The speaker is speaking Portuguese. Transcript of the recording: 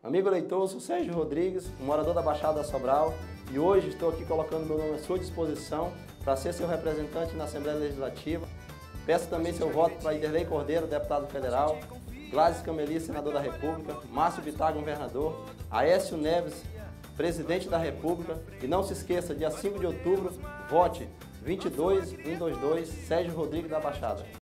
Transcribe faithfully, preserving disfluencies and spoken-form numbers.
Amigo eleitor, eu sou Sérgio Rodrigues, um morador da Baixada Sobral, e hoje estou aqui colocando meu nome à sua disposição para ser seu representante na Assembleia Legislativa. Peço também seu voto para Iderlei Cordeiro, deputado federal, Gladys Cameli, senador da República, Márcio Bittar, governador, Aécio Neves, presidente da República, e não se esqueça, dia cinco de outubro, vote vinte e dois, cento e vinte e dois, Sérgio Rodrigues da Baixada.